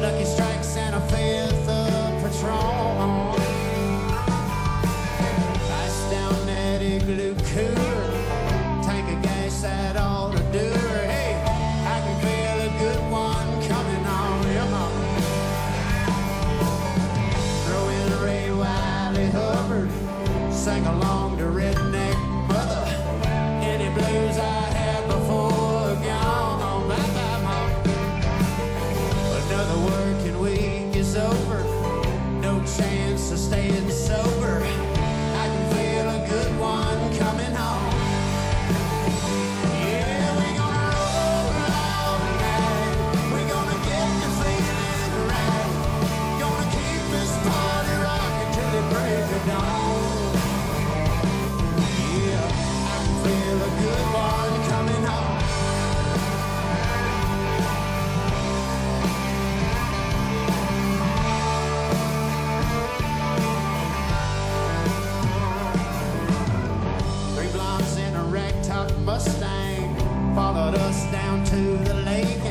Lucky Strikes and a fifth of Patron. Ice down that igloo cooler, tank of gas that ought to do her. Hey, I can feel a good one coming on. Come on. Throw in a Ray Wiley Hubbard, sing along to Redneck Mother. Any blues I had before gone on. Bye bye, Mom. Another working week is over, no chance of staying sober. I can feel a good one coming home. Yeah, we're gonna roll all night. We're gonna get the feeling right. Gonna keep this party rocking till the break of dawn. Yeah, I can feel a good one coming home. Three blondes in a ragtop Mustang followed us down to the lake.